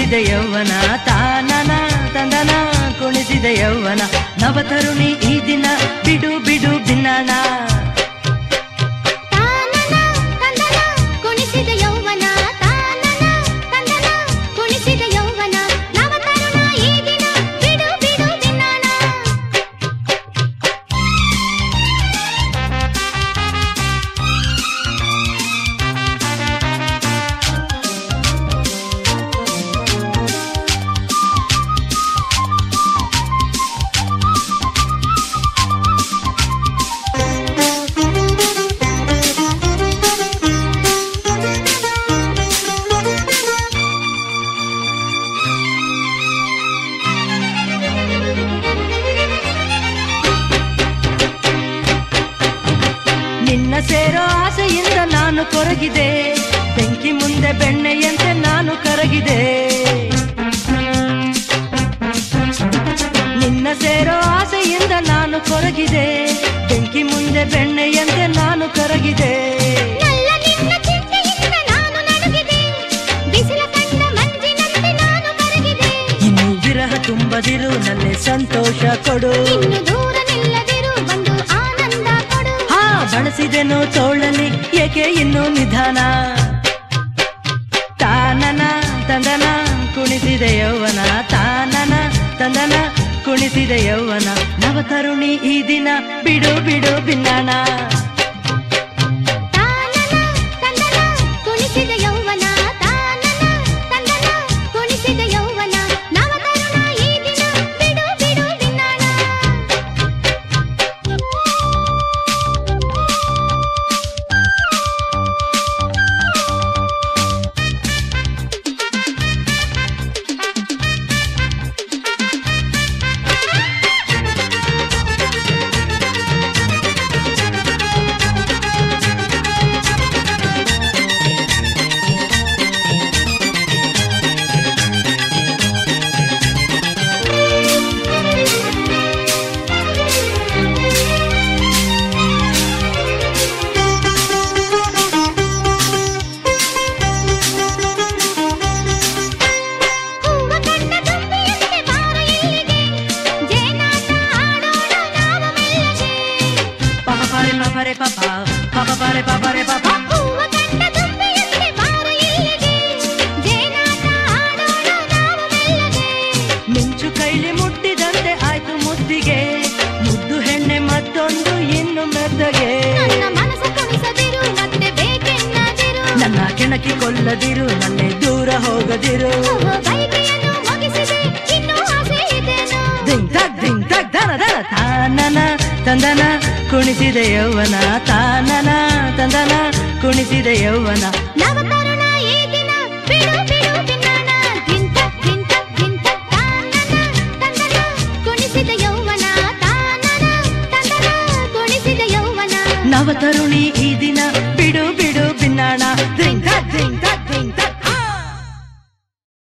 ಕುಣಿಸಿದೆ ಯೌವನ ತಾನನ ತಂದನ ಕುಣಿಸಿದೆ ಯೌವನ ನವತರುಣಿ ಈ ದಿನ ಬಿಡು ಬಿಡು ಭಿನ್ನಣ ಸೇರೋ ಆಸೆಯಿಂದ ನಾನು ಕೊರಗಿದೆ ಬೆಂಕಿ ಮುಂದೆ ಬೆಣ್ಣೆಯಂತೆ ನಾನು ಕರಗಿದೆ ನಿನ್ನ ಸೇರೋ ಆಸೆಯಿಂದ ನಾನು ಕೊರಗಿದೆ ಬೆಂಕಿ ಮುಂದೆ ಬೆಣ್ಣೆಯಂತೆ ನಾನು ಕರಗಿದೆ ಇನ್ನು ವಿರಹ ತುಂಬದಿರು ನನ್ನೆ ಸಂತೋಷ ಕೊಡು ಬಳಸಿದೆನು ತೋಳಲಿ ಏಕೆ ಇನ್ನು ನಿಧಾನ ತಾನನ ತಂದನ ಕುಣಿಸಿದೆ ಯೌವನ ತಾನನ ತಂದನ ಕುಣಿಸಿದೆ ಯೌವನ ನವತರುಣಿ ಈ ದಿನ ಬಿಡು ಬಿಡು ಭಿನ್ನಣ ಮಿಂಚು ಕೈಲಿ ಮುಟ್ಟಿದಂತೆ ಆಯ್ತು ಮುದ್ದಿಗೆ ಮುದ್ದು ಹೆಣ್ಣೆ ಮತ್ತೊಂದು ಇನ್ನು ಮೆತ್ತಗೆ ನನ್ನ ಕೆಣಕಿ ಕೊಲ್ಲದಿರು ನನ್ನೆ ದೂರ ಹೋಗದಿರು ದಿಂಗ್ ತಗ್ ಧನ ಧನ ತಾನನ ತಂದನ ಕುಣಿಸಿದೆ ಯೌವನ ತಾನನ ತಂದನ ಕುಣಿಸಿದೆ ಯೌವನ ನವತರುಣ ಈ ದಿನ ಬಿಡು ಬಿಡು ಭಿನ್ನಣ ಧಿಂತ ಧಿಂತ ಧಿಂತ ತಾನನ ತಂದನ ಕುಣಿಸಿದ ಯೌವನ ತಾನನ ತಂದನ ಕುಣಿಸಿದ ಯೌವನ ನವತರುಣಿ ಈ